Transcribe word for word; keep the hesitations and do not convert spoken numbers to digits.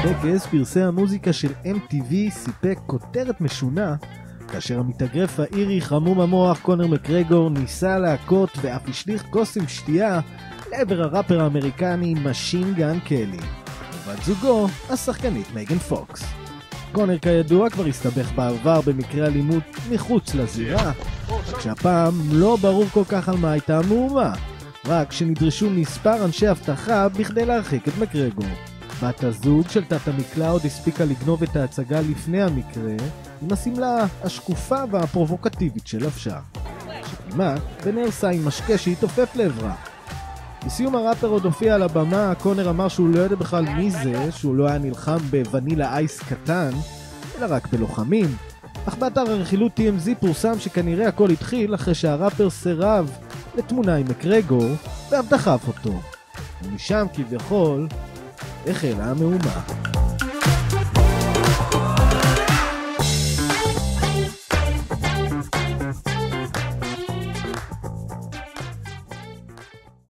בטקס פרסי המוזיקה של אם טי וי סיפק כותרת משונה, כאשר המתאגרף האירי חמום המוח קונר מקרגור ניסה להכות ואף השליך כוס עם שתייה לעבר הראפר האמריקני משין גן קלי, ובת זוגו השחקנית מייגן פוקס. קונר כידוע כבר הסתבך בעבר במקרה אלימות מחוץ לזירה, כשהפעם לא ברור כל כך על מה הייתה המהומה, רק שנדרשו מספר אנשי אבטחה בכדי להרחיק את מקרגור. בת הזוג של תת המקלע הספיקה לגנוב את ההצגה לפני המקרה עם השמלה השקופה והפרובוקטיבית של לבשה, שכמעט ונרסה עם משקה שהתעופף לעברה. בסיום הראפר עוד הופיע על הבמה, קונר אמר שהוא לא יודע בכלל מי זה, שהוא לא היה נלחם בוונילה אייס קטן, אלא רק בלוחמים. אך באתר הרכילות טי אם זי פורסם שכנראה הכל התחיל אחרי שהראפר סירב לתמונה עם מקרגור ואף דחף אותו. ומשם כביכול החלה המהומה.